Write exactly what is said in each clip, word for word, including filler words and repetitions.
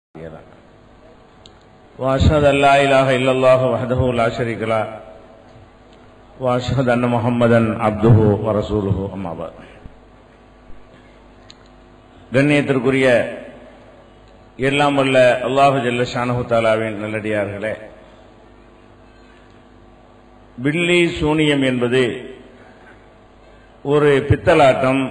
وأشهد أن لا إله إلا الله وحده لا شريك له وأشهد أن محمدا عبده ورسوله أما بعد. கண்ணியத்திற்குரிய எல்லாம் வல்ல அல்லாஹு ஜல்ல ஷானஹு தஆலாவின் நல்லடியார்களே, பில்லி சூனியம் என்பது ஒரு பித்தலாட்டம்.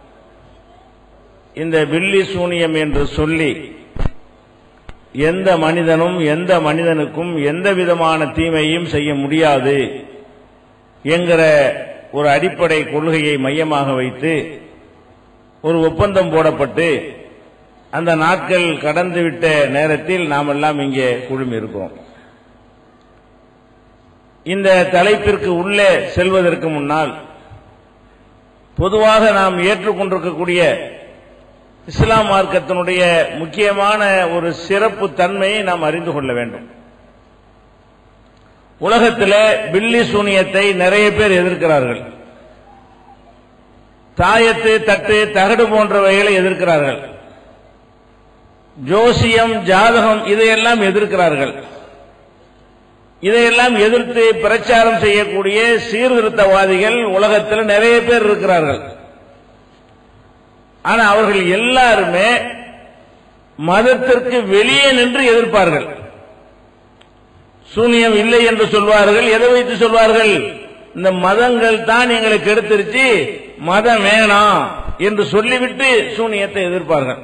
இந்த பில்லி சூனியம் என்று சொல்லி எந்த மனிதனும் எந்த மனிதனுக்கும் எந்த விதமான தீமையும் செய்ய முடியாது என்கிற ஒரு அடிப்படை கொள்கையை மையமாக வைத்து ஒரு ஒப்பந்தம் போடப்பட்டு அந்த நாட்கள் கடந்துவிட்ட நேரத்தில் நாம் எல்லாம் இங்கே குழுமி இருக்கோம். இந்த தலைப்பிற்கு உள்ளே செல்வதற்கு முன்னால் பொதுவாக நாம் ஏற்றுக்கொண்டிருக்கக்கூடிய இஸ்லாம் மார்க்கத்தினுடைய முக்கியமான ஒரு சிறப்பு தன்மையை நாம் அறிந்து கொள்ள வேண்டும். உலகத்தில் பில்லி சூனியத்தை நிறைய பேர் எதிர்க்கிறார்கள். தாயத்து, தட்டு, தகடு போன்றவைகளை எதிர்க்கிறார்கள். ஜோசியம், ஜாதகம் இதையெல்லாம் எதிர்க்கிறார்கள். இதையெல்லாம் எதிர்த்து பிரச்சாரம் செய்யக்கூடிய சீர்திருத்தவாதிகள் உலகத்தில் நிறைய பேர் இருக்கிறார்கள். ஆனா அவர்கள் எல்லாருமே மதத்திற்கு வெளியே நின்று எதிர்ப்பார்கள். சூனியம் இல்லை என்று சொல்வார்கள். எதை வைத்து சொல்வார்கள்? இந்த மதங்கள் தான் எங்களை கெடுத்துருச்சு, மதம் வேணாம் என்று சொல்லிவிட்டு சூனியத்தை எதிர்ப்பார்கள்.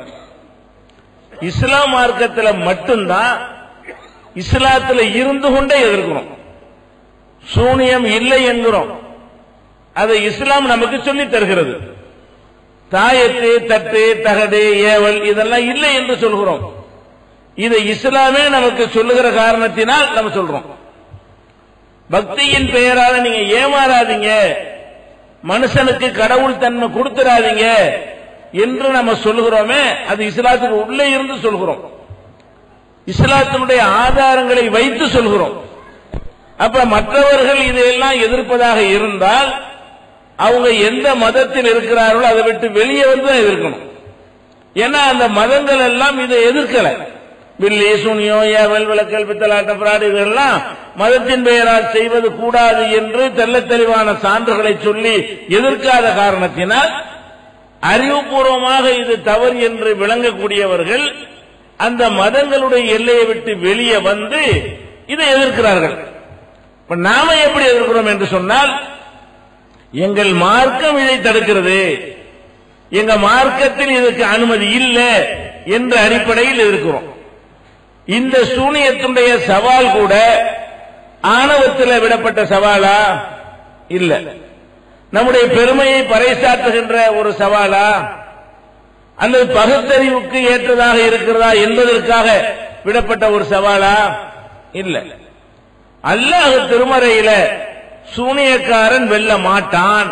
இஸ்லாம் மார்க்கத்தில் மட்டும்தான் இஸ்லாத்தில் இருந்து கொண்டே எதிர்க்கிறோம். சூனியம் இல்லை என்கிறோம். அதை இஸ்லாம் நமக்கு சொல்லி தருகிறது. தாயத்து, தட்டு, தகடு, ஏவல் இதெல்லாம் இல்லை என்று சொல்கிறோம். இதை இஸ்லாமே நமக்கு சொல்லுகிற காரணத்தினால் நம்ம சொல்றோம். பக்தியின் பெயரால நீங்க ஏமாறாதீங்க, மனுஷனுக்கு கடவுள் தன்மை கொடுத்துடாதீங்க என்று நம்ம சொல்லுகிறோமே, அது இஸ்லாத்துக்கு உள்ளே இருந்து சொல்கிறோம். இஸ்லாத்தினுடைய ஆதாரங்களை வைத்து சொல்கிறோம். அப்ப மற்றவர்கள் இதையெல்லாம் எதிர்ப்பதாக இருந்தால் அவங்க எந்த மதத்தில் இருக்கிறார்களோ அதை விட்டு வெளியே வந்து தான் எதிர்க்கணும். ஏன்னா அந்த மதங்கள் எல்லாம் இதை எதிர்க்கல. பில்லி, சூனியம், ஏவல், விளக்கல், பித்தலாட்டம், பிராடு இதெல்லாம் மதத்தின் பெயரால் செய்வது கூடாது என்று தெள்ள தெளிவான சான்றுகளை சொல்லி எதிர்க்காத காரணத்தினால் அறிவுபூர்வமாக இது தவறு என்று விளங்கக்கூடியவர்கள் அந்த மதங்களுடைய எல்லையை விட்டு வெளியே வந்து இதை எதிர்க்கிறார்கள். இப்ப நாம எப்படி எதிர்க்கிறோம் என்று சொன்னால், எங்கள் மார்க்கம் இதை தடுக்கிறது, எங்க மார்க்கத்தில் இதற்கு அனுமதி இல்லை என்ற அடிப்படையில் இருக்கிறோம். இந்த சூனியத்துடைய சவால் கூட ஆணவத்தில் விடப்பட்ட சவாலா? இல்ல. நம்முடைய பெருமையை பறைசாற்றுகின்ற ஒரு சவாலா அல்லது பகுத்தறிவுக்கு ஏற்றதாக இருக்கிறதா என்பதற்காக விடப்பட்ட ஒரு சவாலா? இல்ல. அல்லாஹ் திருமறையில சூனியக்காரன் வெல்ல மாட்டான்,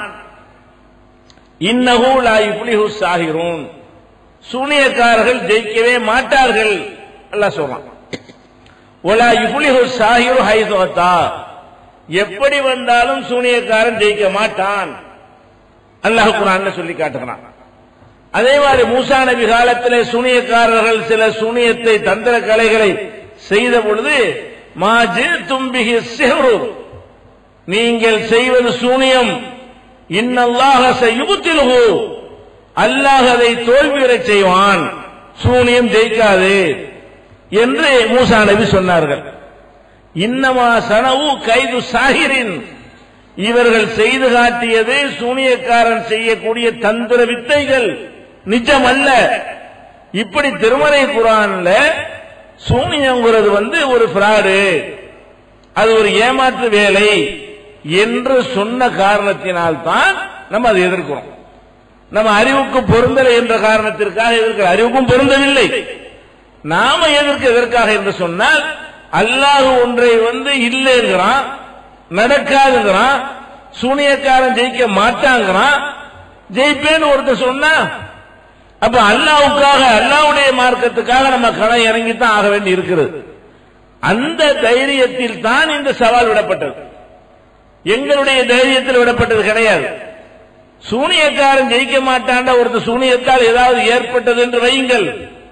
இன்னஹு லா யுஃப்லிஹு ஸாஹிரூன், சூனியக்காரர்கள் ஜெயிக்கவே மாட்டார்கள் அல்லாஹ் சொல்றான். வலா யுஃப்லிஹு ஸாஹிரு ஹைஸு அத்தா, எப்படி வந்தாலும் சூனியக்காரன் ஜெயிக்க மாட்டான் அல்லாஹ் குர்ஆன்ல சொல்லி காட்டுகிறான். அதே மாதிரி மூசா நபி காலத்திலே சூனியக்காரர்கள் சில சூனியத்தை, தந்திர கலைகளை செய்த பொழுது மா ஜிதும் பிஹி ஸிஹ்ரு, நீங்கள் செய்வது சூனியம், இன்னல்லாஹ சயுப்திலுஹு, அல்லாஹ் அதை தோல்வியுறச் செய்வான், சூனியம் ஜெயிக்காது என்று மூசா நபி சொன்னார்கள். இன்னமா சனவு கைது சாஹிரின், இவர்கள் செய்து காட்டியது சூனியக்காரன் செய்யக்கூடிய தந்திர வித்தைகள், நிஜம் அல்ல. இப்படி திருமறை குர்ஆன்ல சூனியங்கிறது வந்து ஒரு ஃப்ராடு, அது ஒரு ஏமாற்று வேலை என்று சொன்ன காரணத்தினால்தான் நம்ம அதை எதிர்க்கிறோம். நம்ம அறிவுக்கு பொருந்தலை என்ற காரணத்திற்காக எதிர்க்கிற, அறிவுக்கும் பொருந்தவில்லை. நாம எதிர்க்க எதற்காக என்று சொன்னால், அல்லாஹ் ஒன்றை வந்து இல்லைங்கிறான், நடக்காதுங்கிறான், சூனியக்காரன் ஜெயிக்க மாட்டாங்கிறான், ஜெயிப்பேன்னு ஒருத்தர் சொன்னா அப்ப அல்லாஹ்வுக்காக, அல்லாஹ்வுடைய மார்க்கத்துக்காக நம்ம களம் இறங்கித்தான் ஆக வேண்டி இருக்கிறது. அந்த தைரியத்தில் தான் இந்த சவால் விடப்பட்டது. எங்களுடைய தைரியத்தில் விடப்பட்டது கிடையாது. சூனியக்காரன் ஜெயிக்க மாட்டாண்ட ஒருத்தர் சூனியத்தால் ஏதாவது ஏற்பட்டது என்று வையுங்கள்,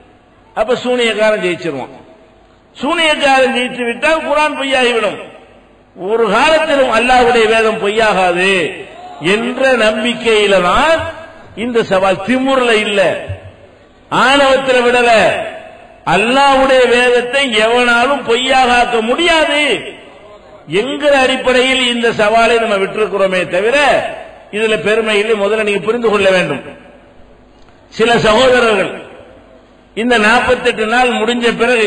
அப்ப சூனியக்காரன் ஜெயிச்சிருவான். சூனியக்காரன் ஜெயித்து விட்டால் குர்ஆன் பொய்யாகிவிடும். ஒரு காலத்திலும் அல்லாஹ்வுடைய வேதம் பொய்யாகாது என்ற நம்பிக்கையில தான் இந்த சவால். திமுறல இல்ல, ஆணவத்தில் விடல. அல்லாஹ்வுடைய வேதத்தை எவனாலும் பொய்யாக ஆக்க முடியாது என்கிற அடிப்படையில் இந்த சவாலை நம்ம விட்டிருக்கிறோமே தவிர இதுல பெருமை இல்லை. முதல்ல நீங்க புரிந்து கொள்ள வேண்டும். சில சகோதரர்கள் இந்த நாற்பத்தி எட்டு நாள் முடிஞ்ச பிறகு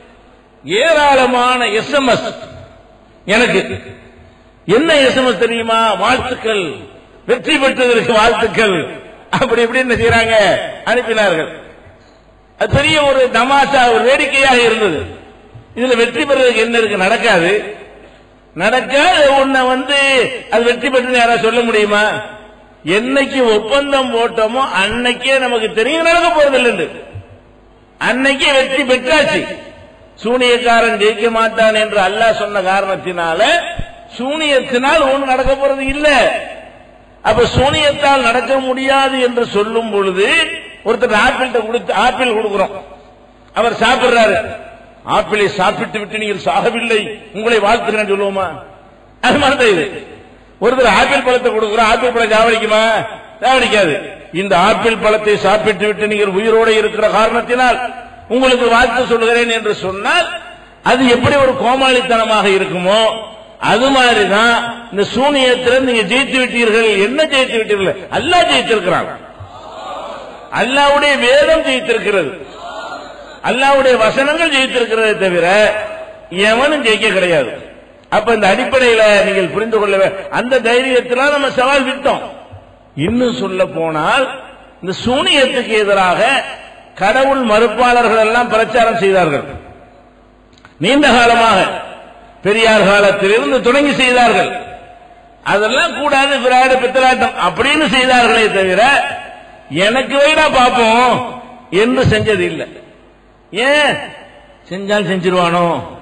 ஏராளமான எஸ்எம்எஸ், எனக்கு என்ன எஸ்எம்எஸ் தெரியுமா, வாழ்த்துக்கள், வெற்றி பெற்றதற்கு வாழ்த்துக்கள், அப்படி இப்படி என்ன செய்யறாங்க, அனுப்பினார்கள். அது பெரிய ஒரு தமாஷா, ஒரு வேடிக்கையாக இருந்தது. இதுல வெற்றி பெறுவதற்கு என்ன இருக்கு, நடக்காது. நடக்காது உன்னை வந்து அது வெற்றி பெற்று யாராவது சொல்ல முடியுமா? என்னைக்கு ஒப்பந்தம் போட்டோமோ அன்னைக்கே நமக்கு தெரியும் நடக்க போறதில்லை. அன்னைக்கே வெற்றி பெற்றாச்சு. சூனியக்காரன் ஜெயிக்க மாட்டான் என்று அல்லாஹ் சொன்ன காரணத்தினால சூனியத்தினால் ஒன்று நடக்க போறது இல்ல. அப்ப சூனியத்தால் நடக்க முடியாது என்று சொல்லும் பொழுது ஒருத்தர் ஆப்பிள் கொடுத்து ஆப்பிள் கொடுக்கிறோம், அவர் சாப்பிடுறாரு. ஆப்பிளை சாப்பிட்டு விட்டு நீங்கள் சாகவில்லை, உங்களை வாழ்த்துக்கிறேன் சொல்லுவோமா? அது மாதிரி இது. ஒருத்தர் ஆப்பிள் பழத்தை கொடுக்கிறோம், ஆப்பிள் பழம் சாவடிக்குமா? சாவடிக்காது. இந்த ஆப்பிள் பழத்தை சாப்பிட்டு விட்டு நீங்கள் உயிரோடு இருக்கிற காரணத்தினால் உங்களுக்கு வாழ்த்து சொல்கிறேன் என்று சொன்னால் அது எப்படி ஒரு கோமாளித்தனமாக இருக்குமோ அது மாதிரிதான் இந்த சூனியத்தில் நீங்க ஜெயித்து விட்டீர்கள். என்ன ஜெயித்து விட்டீர்கள்? அல்லாஹ் ஜெயித்திருக்கிறான். அல்லாஹ்வுடைய வேதம் ஜெயித்திருக்கிறது, அல்லாஹ்வுடைய வசனங்கள் ஜெயித்திருக்கிறதை தவிர எவனும் ஜெயிக்க கிடையாது. அப்ப இந்த அடிப்படையில் நீங்கள் புரிந்து கொள்ள அந்த தைரியத்தில் நம்ம சவால் விட்டோம். இன்னும் சொல்ல போனால் இந்த சூனியத்துக்கு எதிராக கடவுள் மறுப்பாளர்கள் எல்லாம் பிரச்சாரம் செய்தார்கள். நீண்ட காலமாக பெரியார் காலத்தில் இருந்து தொடங்கி செய்தார்கள். அதெல்லாம் கூடாது, விராட பித்தலாட்டம் அப்படின்னு செய்தார்களே தவிர எனக்கு வைடா பார்ப்போம் என்று செஞ்சது இல்லை. ஏன் செஞ்சால் செஞ்சிருவானோ,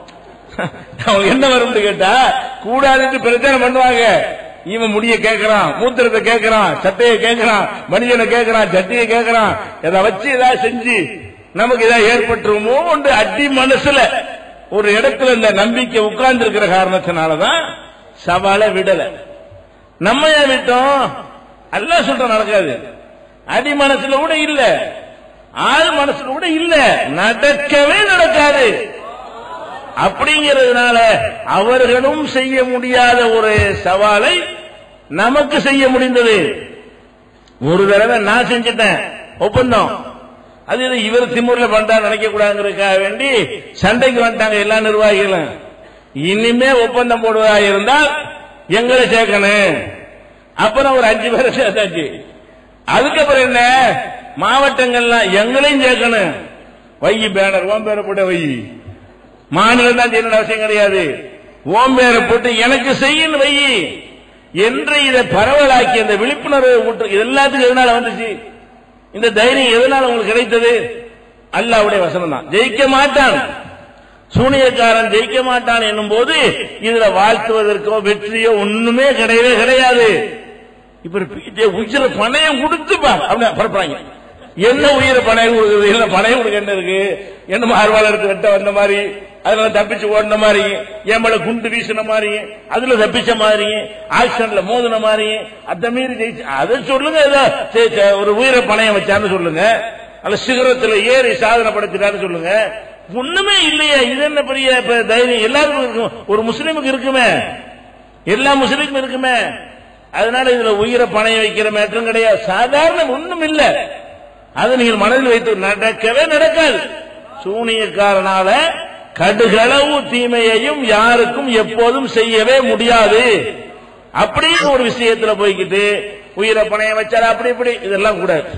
என்ன வரும் கேட்டா கூடாதுன்னு பிரச்சாரம் பண்ணுவாங்க. இவன் முடிய கேட்கிறான், மூத்திரத்தை கேட்கிறான், சட்டையை கேட்கிறான், மனிதனை கேட்கிறான், சட்டையை கேட்கிறான், இதை வச்சு ஏதாவது செஞ்சு நமக்கு ஏதாவது ஏற்பட்டுருமோ ஒன்று அடி மனசுல ஒரு இடத்துல இந்த நம்பிக்கை உட்கார்ந்து இருக்கிற காரணத்தினாலதான் சவாலை விடல. நம்ம ஏன் விட்டோம்? அல்லாஹ் சொல்ற நடக்காது. அடி மனசுல கூட இல்ல, ஆள் மனசுல கூட இல்ல, நடக்கவே நடக்காது. அப்படிங்கிறதுனால அவர்களும் செய்ய முடியாத ஒரு சவாலை நமக்கு செய்ய முடிந்தது. ஒரு தடவை நான் செஞ்சிட்டேன் ஒப்பந்தம், அது இவர் திமுறல பண்றா நினைக்க கூடாதுங்கிறதுக்காக வேண்டி சண்டைக்கு வந்துட்டாங்க எல்லா நிர்வாகிகளும். இனிமே ஒப்பந்தம் போடுவதாக இருந்தால் எங்களை சேர்க்கணும். அப்புறம் ஒரு அஞ்சு பேரை சேர்த்தாச்சு. அதுக்கப்புறம் என்ன, மாவட்டங்கள்லாம் எங்களையும் சேர்க்கணும். வை பேனர், ஓம் பேரை போட்ட வை, மாநிலம் தான் செய்யணும் அவசியம் கிடையாது, ஓம் பேரை போட்டு எனக்கு செய்யணும் வை என்று இதை பரவலாக்கி அந்த விழிப்புணர்வு எல்லாத்துக்கும் எதனால வந்துச்சு? இந்த தைரியம் எதனால உங்களுக்கு கிடைத்தது? அல்லாஹ்வுடைய வசனம் தான். ஜெயிக்க மாட்டான், சூனியக்காரன் ஜெயிக்க மாட்டான் என்னும் போது இதுல வாழ்த்துவதற்கோ வெற்றியோ ஒண்ணுமே கிடையவே கிடையாது. இப்ப உயிரை பணையம் கொடுத்துப்பா அப்படின்னு பரப்புறாங்க. என்ன உயிரை பணையம் கொடுக்குறது? இல்ல பணையம் கொடுக்க என்ன இருக்கு? என்ன மார்வாள் எடுத்து வெட்ட வந்த மாதிரி, அதுல தப்பிச்சு ஓடின மாதிரி, என் மேல குண்டு வீசின மாதிரி, அதுல தப்பிச்ச மாதிரி, ஆக்சிடென்ட்ல மோதின மாதிரி, அந்த மீறி ஜெயிச்சு அதை சொல்லுங்க. ஒரு உயிரை பணையம் வச்சான்னு சொல்லுங்க, அல்ல சிகரத்தில் ஏறி சாதனை படுத்திட்டான்னு சொல்லுங்க. ஒண்ணுமே இல்லையா? இது என்ன பெரிய தைரியம்? எல்லாருக்கும் இருக்கும், ஒரு முஸ்லீமுக்கு இருக்குமே, எல்லா முஸ்லீமும் இருக்குமே. அதனால இதுல உயிரை பணையம் வைக்கிற மேட்டரும் கிடையாது, சாதாரண ஒண்ணும் இல்ல. அதை நீங்கள் மனதில் வைத்து நடக்கவே நடக்காது. சூனியக்காரனால கடுகளவு தீமையையும் யாருக்கும் எப்போதும் செய்யவே முடியாது. அப்படின்னு ஒரு விஷயத்துல போய்கிட்டு உயிரை பணையம் வச்சாரு அப்படி இப்படி இதெல்லாம் கூடாது.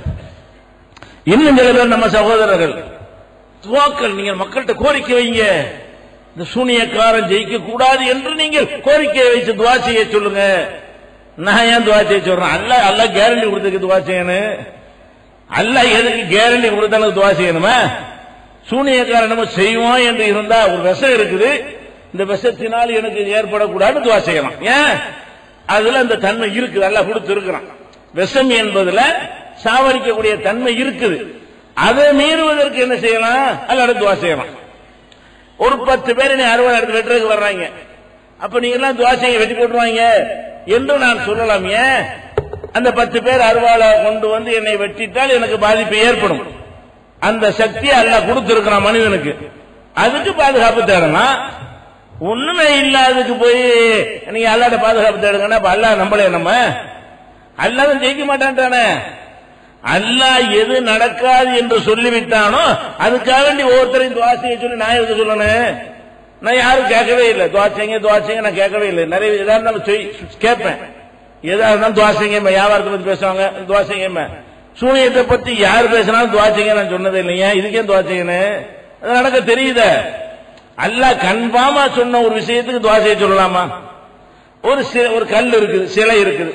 இன்னும் சில பேர் நம்ம சகோதரர்கள் துவாக்கள், நீங்கள் மக்கள்கிட்ட கோரிக்கை வைங்க, இந்த சூனியக்காரன் ஜெயிக்க கூடாது என்று நீங்கள் கோரிக்கையை வைத்து துவா செய்ய சொல்லுங்க. நான் ஏன் துவா செய்ய சொல்றேன்? அல்ல அல்ல கேரண்டி கொடுத்துருக்கு துவா செய்யணும். அல்ல எதுக்கு கேரண்டி கொடுத்தாலும் துவா செய்யணுமா? சூனியக்காரன் நம்ம செய்வோம் என்று இருந்தா ஒரு விஷம் இருக்குது, இந்த விஷத்தினால் எனக்கு ஏற்படக்கூடாது துவா செய்யலாம். ஏன்? அதுல அந்த தன்மை இருக்குது, அல்ல கொடுத்து இருக்கிறான். விஷம் என்பதுல சாவடிக்கக்கூடிய தன்மை இருக்குது. அதை மீறுவதற்கு என்ன செய்யலாம்? அல்லாஹ்ட்ட துஆ செய்யலாம். ஒரு பத்து பேர் என்னை அறுபது இடத்துல வெட்டுறதுக்கு வர்றாங்க, அப்ப நீங்க எல்லாம் துஆ செய்ய வெட்டி போட்டுருவாங்க என்று நான் சொல்லலாம். ஏன்? அந்த பத்து பேர் அறுவாளை கொண்டு வந்து என்னை வெட்டிட்டால் எனக்கு பாதிப்பு ஏற்படும். அந்த சக்தியை அல்லாஹ் கொடுத்திருக்கிறான் மனிதனுக்கு. அதுக்கு பாதுகாப்பு தேடலாம். ஒண்ணுமே இல்லாததுக்கு போய் நீங்க அல்லாஹ்ட்ட பாதுகாப்பு தேடுங்கன்னா அப்ப அல்லாஹ் நம்பல, நம்ம அல்லாஹ் ஜெயிக்க மாட்டான்டானே. அல்லாஹ் எது நடக்காது என்று சொல்லிவிட்டானோ அதுக்காக வேண்டி ஒவ்வொருத்தரையும் துஆ செய்ய சொல்லி நான் எதுக்கு சொல்லணும்? நான் யாரும் கேட்கவே இல்லை. துஆ செய்யுங்க துஆ செய்யுங்க நான் கேட்கவே இல்லை. நிறைய எதா இருந்தாலும் கேட்பேன். எதா இருந்தாலும் துஆ செய்யுங்க. வியாபாரத்தை பத்தி பேசுவாங்க, துஆ செய்யுங்க. சூனியத்தை பத்தி யார் பேசினாலும் துஆ செய்யுங்க நான் சொன்னது இல்லையா? இதுக்கே துஆ செய்யணும்? அது நடக்க தெரியுத. அல்லாஹ் கன்ஃபார்மா சொன்ன ஒரு விஷயத்துக்கு துஆ செய்ய சொல்லலாமா? ஒரு ஒரு கல் இருக்குது, சிலை இருக்குது,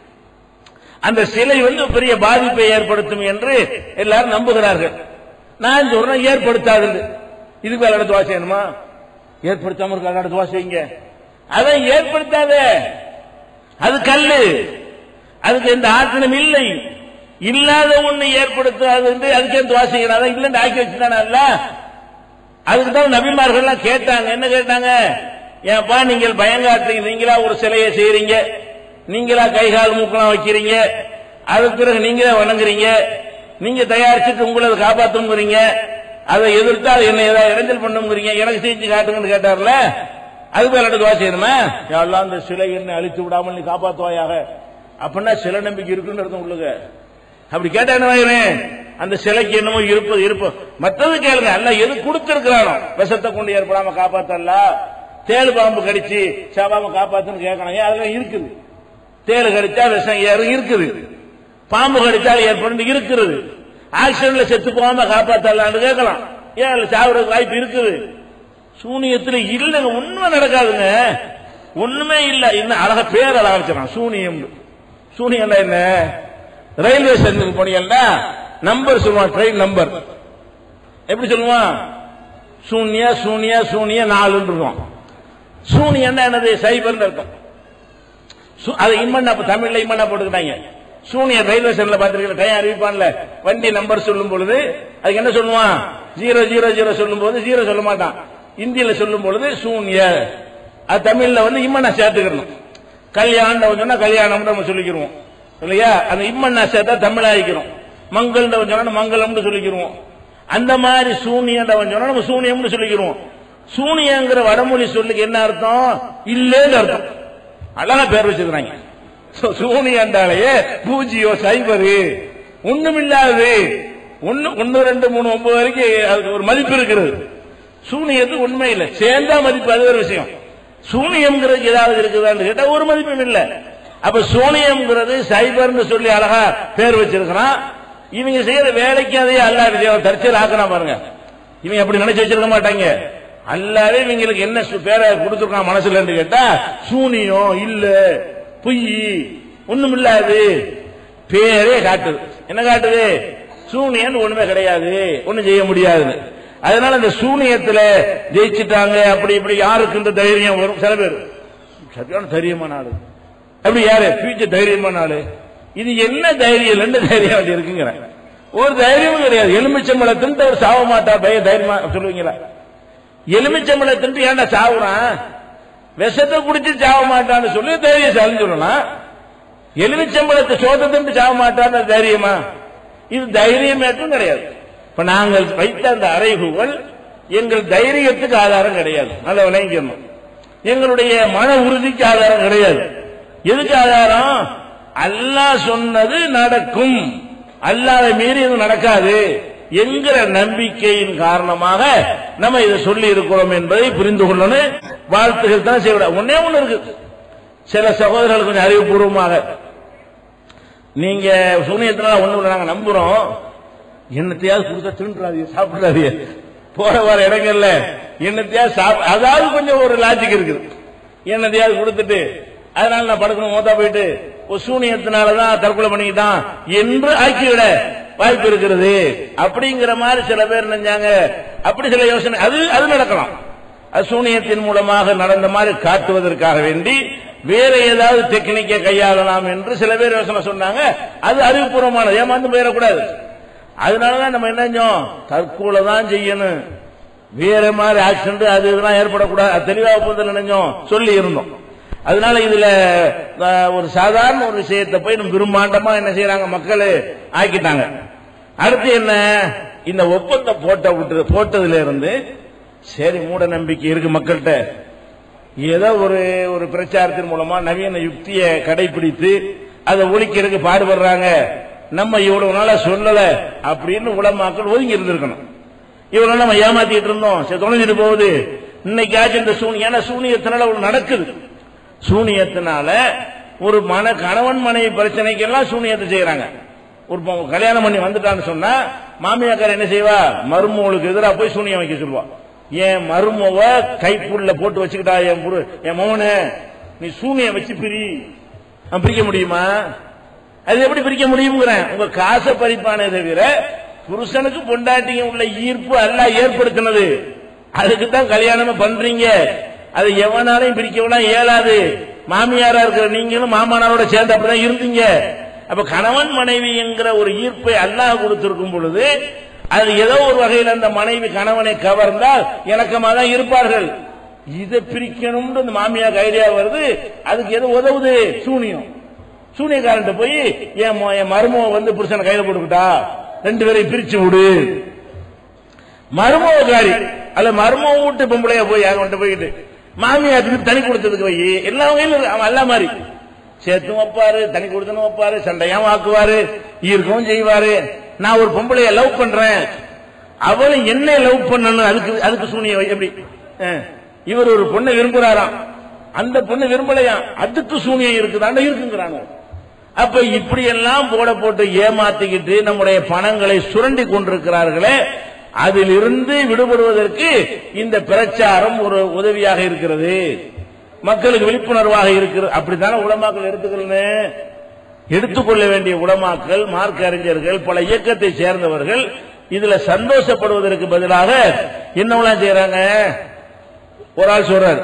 அந்த சிலை வந்து பெரிய பாதிப்பை ஏற்படுத்தும் என்று எல்லாரும் நம்புகிறார்கள். நான் சொல்றேன் ஏற்படுத்தாது. இதுக்கு வேலை துஆ செய்யணுமா? ஏற்படுத்தாம இருக்க துஆ செய்யுங்க. அதை ஏற்படுத்தாத, அது கல்லு, அதுக்கு எந்த ஆற்றலும் இல்லை. இல்லாத ஒண்ணு ஏற்படுத்தாது என்று அதுக்கே துஆ செய்யணும். அதான் இல்லைன்னு ஆக்கி வச்சுட்டான அல்ல. அதுக்கு தான் நபிமார்கள் எல்லாம் கேட்டாங்க. என்ன கேட்டாங்க? ஏன்பா நீங்கள் பயங்காட்டுறீங்க, நீங்களா ஒரு சிலையை செய்யறீங்க, நீங்களா கைகால் மூக்கெல்லாம் வைக்கிறீங்க, அதுக்கு பிறகு நீங்களே வணங்குறீங்க, நீங்க தயாரிச்சுட்டு உங்களை காப்பாற்றுங்கிறீங்க, அதை எதிர்த்தா என்ன ஏதாவது இடைஞ்சல் பண்ணுங்கிறீங்க, எனக்கு செஞ்சு காட்டுங்கன்னு கேட்டார்ல. அது பேர் துஆ செய்யணுமா? யாரெல்லாம் அந்த சிலை என்ன அழித்து விடாமல் நீ காப்பாற்றுவாயாக. அப்படின்னா சில நம்பிக்கை இருக்குன்னு அர்த்தம் உள்ளுங்க. அப்படி கேட்டா என்ன வாயிறேன்? அந்த சிலைக்கு என்னமோ இருப்பது இருப்போம். மற்றது கேளுங்க, அல்ல எது கொடுத்திருக்கிறானோ விஷத்தை கொண்டு ஏற்படாம காப்பாத்தல்ல. தேள் பாம்பு கடிச்சு சாபாம காப்பாத்துன்னு கேட்கணும். அதெல்லாம் இருக்குது. தேள் கடிச்சா விஷம் ஏறும் இருக்குது, பாம்பு கடிச்சால் ஏற்படும் இருக்கிறது. ஆக்சிடென்ட்ல செத்து போகாம காப்பாத்தலான்னு கேட்கலாம். ஏன் அதுல சாவுறதுக்கு வாய்ப்பு இருக்குது. சூனியத்துல இல்லைங்க, உண்மை நடக்காதுங்க, ஒண்ணுமே இல்ல. இன்னும் அழகா பேர் அழகா வச்சிடறான் சூனியம். சூனியம் என்ன? ரயில்வே ஸ்டேஷனுக்கு போனீங்கன்னா நம்பர் சொல்லுவான், ட்ரெயின் நம்பர். எப்படி சொல்லுவான்? சூன்யா சூன்யா சூன்யா நாலு இருக்கும். சூனியம் என்னது? சைபர் இருக்கும். அது இம்மண்ணா தமிழ்ல இம்மண்ணா போட்டுக்கிட்டாங்க. சூனிய ரயில்வே ஸ்டேஷன்ல பாத்திருக்கீங்க, ட்ரெயின் அறிவிப்பான்ல, வண்டி நம்பர் சொல்லும் பொழுது அதுக்கு என்ன சொல்லுவான்? ஜீரோ ஜீரோ ஜீரோ சொல்லும் போது ஜீரோ சொல்ல மாட்டான். இந்தியில சொல்லும் பொழுது சூன்ய, அது தமிழ்ல வந்து இம்மண்ணா சேர்த்துக்கணும். கல்யாணம் சொன்னா கல்யாணம் நம்ம சொல்லிக்கிறோம் இல்லையா? அந்த இம்மண்ணா சேர்த்தா தமிழாயிக்கிறோம். மங்கள் சொன்னா மங்களம்னு சொல்லிக்கிறோம். அந்த மாதிரி சூனியண்டவன் சொன்னா நம்ம சூனியம்னு சொல்லிக்கிறோம். சூனியங்கிற வடமொழி சொல்லுக்கு என்ன அர்த்தம்? இல்லேன்னு அர்த்தம். அழகா பேர் வச்சிருக்காங்க. சூனியண்டாலேயே பூஜ்ஜியோ சைபரு ஒண்ணுமில்லாது. ஒன்னு ஒன்னு ரெண்டு மூணு ஒன்பது வரைக்கும் அதுக்கு ஒரு மதிப்பு இருக்கிறது. சூனியத்துக்கு உண்மை இல்லை, சேர்ந்தா மதிப்பு, அது ஒரு விஷயம். சூனியம்ங்கிறதுக்கு ஏதாவது இருக்குதான்னு கேட்டா ஒரு மதிப்பும் இல்லை. அப்ப சூனியம்ங்கிறது சைபர்னு சொல்லி அழகா பேர் வச்சிருக்கிறான். இவங்க செய்யற வேலைக்கு அதையே அல்லாஹ் தற்செயல் ஆக்கணும் பாருங்க. இவங்க அப்படி நினைச்சு வச்சிருக்க மாட்டாங்க. அல்லாவே இவங்களுக்கு என்ன பேரை கொடுத்துருக்கான் மனசுல கேட்டா சூனியம் இல்ல, பொய், ஒண்ணும் இல்லாது பேரே காட்டுது. என்ன காட்டுது? சூனியன் ஒண்ணுமே கிடையாது, ஒண்ணும் செய்ய முடியாது. அதனால இந்த சூனியத்துல ஜெயிச்சுட்டாங்க அப்படி இப்படி யாருக்கு இந்த தைரியம் வரும்? சில பேர் சரியான தைரியமான ஆளு, அப்படி யாரு ஃபியூச்சர் தைரியமான ஆளு. இது என்ன தைரியம்? ரெண்டு தைரியம் அப்படி இருக்குங்கிற ஒரு தைரியமும் கிடையாது. எலுமிச்சம்பழம் தின்ட்டு அவர் சாவ மாட்டா பய தைரியமா சொல்லுவீங்களா? எலுமிச்சம்பழம் தின்ட்டு ஏன்டா சாவுறான்? விஷத்தை குடிச்சு சாவ மாட்டான்னு சொல்லி தைரியசாலின்னு சொல்லலாம். எலுமிச்சம்பழத்தை சோத்தை தின்ட்டு சாவ மாட்டான்னு தைரியமா? இது தைரியமேற்றும் கிடையாது. இப்ப நாங்கள் வைத்த அந்த அறைகூவல் எங்கள் தைரியத்துக்கு ஆதாரம் கிடையாது. நல்லா விளங்கிக்கணும். எங்களுடைய மன உறுதிக்கு ஆதாரம் கிடையாது. எதுக்கு ஆதாரம்? அல்லாஹ் சொன்னது நடக்கும், அல்லாஹ்வை மீறி இது நடக்காது என்கிற நம்பிக்கையின் காரணமாக நம்ம இதை சொல்லி இருக்கிறோம் என்பதை புரிந்து கொள்ளணும். வாழ்த்துகள் தான் செய்ய. ஒன்னே ஒண்ணு இருக்கு, சில சகோதரர்கள் கொஞ்சம் அறிவுபூர்வமாக, நீங்க சூனியத்தினால ஒண்ணு நாங்க நம்புறோம், என்னத்தையாவது கொடுத்தா தின்றாதீங்க, சாப்பிடாதீங்க, போற வர இடங்கள்ல என்னத்தையாவது சாப்பிட, அதாவது கொஞ்சம் ஒரு லாஜிக் இருக்குது. என்னத்தையாவது கொடுத்துட்டு அதனால நான் படுக்கணும், மோத்தா போயிட்டு ஒரு சூனியத்தினாலதான் தற்கொலை பண்ணிக்கிட்டான் என்று ஆக்கிவிட வாய்ப்பு இருக்கிறது. அப்படிங்கிற மாதிரி சில பேர் நினைஞ்சாங்க. அப்படி சில யோசனை அது அது நடக்கலாம். அது சூனியத்தின் மூலமாக நடந்த மாதிரி காட்டுவதற்காக வேண்டி வேற ஏதாவது டெக்னிக்கை கையாளலாம் என்று சில பேர் யோசனை சொன்னாங்க. அது அறிவுபூர்வமானது, ஏமாந்து போயிடக்கூடாது. அதனாலதான் நம்ம என்ன செஞ்சோம், தற்கொலை தான் செய்யணும், வேற மாதிரி ஆக்சிடென்ட் அது இதெல்லாம் ஏற்படக்கூடாது, தெளிவாக போதில் நினைஞ்சோம் சொல்லி இருந்தோம். அதனால இதுல ஒரு சாதாரண ஒரு விஷயத்தை போய் நம்ம விரும்பாண்டமா என்ன செய்யறாங்க மக்கள் ஆக்கிட்டாங்க. அடுத்து என்ன, இந்த ஒப்பந்தம் போட்ட விட்டு போட்டதுல இருந்து சரி மூட நம்பிக்கை இருக்கு மக்கள்கிட்ட, ஏதோ ஒரு ஒரு பிரச்சாரத்தின் மூலமா நவீன யுக்தியை கடைபிடித்து அதை ஒழிக்கிறதுக்கு பாடுபடுறாங்க, நம்ம இவ்வளவு நாளா சொல்லல அப்படின்னு உலமாக்கள் ஒதுங்கி இருந்திருக்கணும். இவ்வளவு நம்ம ஏமாத்திட்டு இருந்தோம், சரி தொலைஞ்சிட்டு போகுது, இன்னைக்காச்சும் இந்த சூனியம், ஏன்னா சூனியத்தினால ஒரு நடக்குது, சூனியத்தினால ஒரு மன கணவன் மனைவி பிரச்சனைக்கெல்லாம் சூனியத்தை செய்யறாங்க. ஒரு கல்யாணம் பண்ணி வந்துட்டான்னு சொன்னா மாமியாக்கார என்ன செய்வா, மருமகளுக்கு எதிராக போய் சூனியம் வைக்க சொல்லுவா. என் மருமவ கைப்புள்ள போட்டு வச்சுக்கிட்டா, என் என் மோனே நீ சூனியம் வச்சு பிரி, பிரிக்க முடியுமா? அது எப்படி பிரிக்க முடியுங்கிறேன். உங்க காசை பறிப்பானே தவிர புருஷனுக்கு பொண்டாட்டிங்க உள்ள ஈர்ப்பு எல்லாம் ஏற்படுத்தினது, அதுக்கு தான் கல்யாணமே பண்றீங்க. அது எவனாலையும் பிரிக்கலாம் இயலாது. மாமியாரா இருக்கிற நீங்களும் மாமனாரோட சேர்ந்து அப்படிதான் இருந்தீங்க. அப்ப கணவன் மனைவி என்கிற ஒரு ஈர்ப்பை அல்லாஹ் கொடுத்திருக்கும் பொழுது அது ஏதோ ஒரு வகையில் அந்த மனைவி கணவனை கவர்ந்தால் இணக்கமாக தான் இருப்பார்கள். இதை பிரிக்கணும்னு அந்த மாமியாருக்கு ஐடியா வருது, அதுக்கு எது உதவுது, சூனியம். சூனியக்காரன்ட்ட போய் என் மருமக வந்து புருஷனை கையில போட்டுக்கிட்டா ரெண்டு பேரையும் பிரிச்சு விடு, மருமகாரி அல்ல மருமக விட்டு பொம்பளையா போய் அவன்கிட்ட போயிட்டு மாமியாருக்கு தனி கொடுத்ததுக்கு போய் எல்லா வகையிலும் அவன் எல்லா மாதிரி சேர்த்தும் வைப்பாரு, தனி கொடுத்தனும் வைப்பாரு, சண்டையா வாக்குவாரு, ஈர்க்கவும் செய்வாரு. நான் ஒரு பொம்பளைய லவ் பண்றேன், அவளும் என்ன லவ் பண்ணணும், அதுக்கு அதுக்கு சூனியம் எப்படி, இவர் ஒரு பொண்ணை விரும்புறாராம், அந்த பொண்ணு விரும்பலையாம், அதுக்கு சூனியம் இருக்குதாண்ட இருக்குங்கிறாங்க. அப்ப இப்படி எல்லாம் போட போட்டு ஏமாத்திக்கிட்டு நம்முடைய பணங்களை சுரண்டி கொண்டிருக்கிறார்களே, அதிலிருந்து விடுபடுவதற்கு இந்த பிரச்சாரம் ஒரு உதவியாக இருக்கிறது, மக்களுக்கு விழிப்புணர்வாக இருக்கிறது. அப்படித்தானே உலமாக்கள் எடுத்துக்கணும், எடுத்துக்கொள்ள வேண்டிய உலமாக்கள், மார்க்க அறிஞர்கள், பல இயக்கத்தை சேர்ந்தவர்கள் இதுல சந்தோஷப்படுவதற்கு பதிலாக என்னவெல்லாம் செய்யறாங்க. ஒரு ஆள் சொல்றாரு,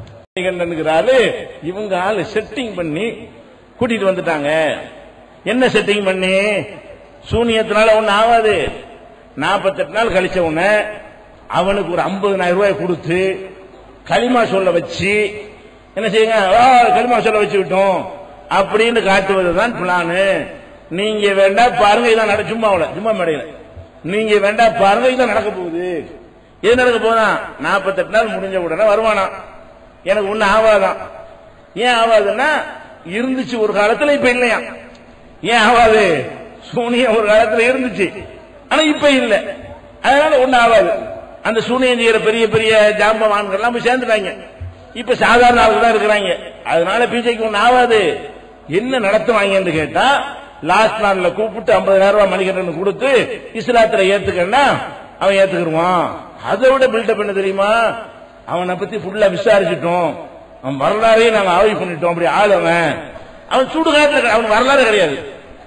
இவங்க ஆள் செட்டிங் பண்ணி கூட்டிட்டு வந்துட்டாங்க. என்ன செட்டிங் பண்ணி, சூனியத்தினால ஒண்ணு ஆகாது, நாற்பத்தி எட்டு நாள் கழிச்ச உடனே அவனுக்கு ஒரு ஐம்பதாயிரம் ரூபாய் கொடுத்து களிமா சொல்ல வச்சு என்ன செய்யுங்க, களிமா சொல்ல வச்சு விட்டோம் அப்படின்னு காட்டுவதுதான் பிளானு. நீங்க வேண்டா பாருங்க, இதான் நட சும்மா சும்மா மேடையில நீங்க வேண்டா பாருங்க, இதான் நடக்க போகுது. எது நடக்க போதான், நாற்பத்தி எட்டு நாள் முடிஞ்ச உடனே வருவானா, எனக்கு ஒண்ணு ஆவாதான். ஏன் ஆவாதுன்னா இருந்துச்சு ஒரு காலத்துல, இப்ப இல்லையா. ஏன் ஆவாது, சூனியம் ஒரு காலத்துல இருந்துச்சு, ஆனா இப்ப இல்ல, அதனால ஒண்ணு ஆகாது. அந்த சூனியம் செய்யற பெரிய பெரிய ஜாம்பவான்கள் எல்லாம் போய் சேர்ந்துட்டாங்க, இப்ப சாதாரண ஆளுக்கு தான் இருக்கிறாங்க. அதனால பிஜேக்கு ஒண்ணு ஆகாது. என்ன நடத்துவாங்கன்னு கேட்டா, லாஸ்ட் நாள்ல கூப்பிட்டு ஐம்பதாயிரம் ரூபாய் மணிக்கட்டணம் கொடுத்து இஸ்லாத்துல ஏத்துக்கன்னா அவன் ஏத்துக்கிடுவான். அதை விட பில்டப் என்ன தெரியுமா, அவனை பத்தி ஃபுல்லா விசாரிச்சுட்டோம், அவன் வரலாறையும் நாங்க ஆய்வு பண்ணிட்டோம், அப்படி ஆளுவன் அவன் சுடுகாட்டுல, அவன் வரலாறு கிடையாது,